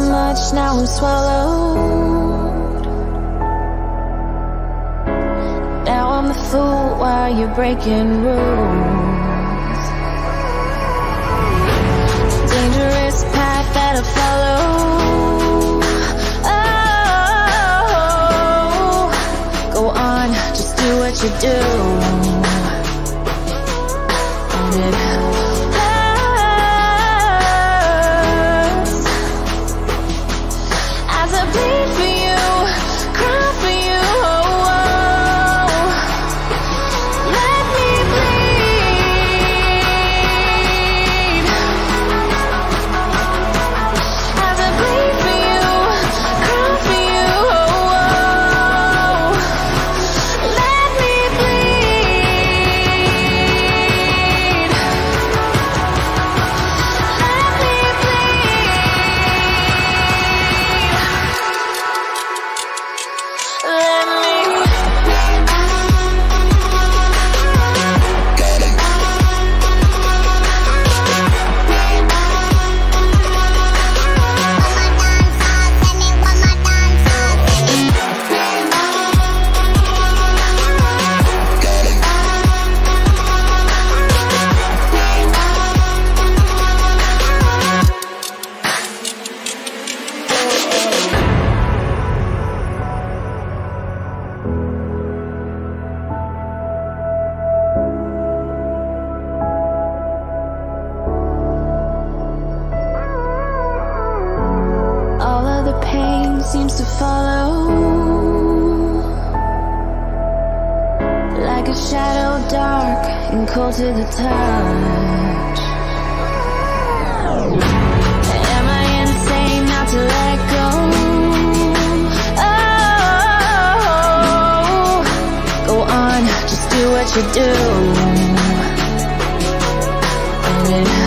much, now I'm swallowed. Now I'm the fool while you're breaking rules. Dangerous path that I follow. Oh, go on, just do what you do. And it hurts as I bleed for you, cry for you. Oh, oh. Let me bleed as I bleed for you, cry for you. Oh, oh. Let me bleed. Let me all of the pain seems to follow like a shadow, dark and cold to the touch. Am I insane not to let go? Oh, go on, just do what you do. And it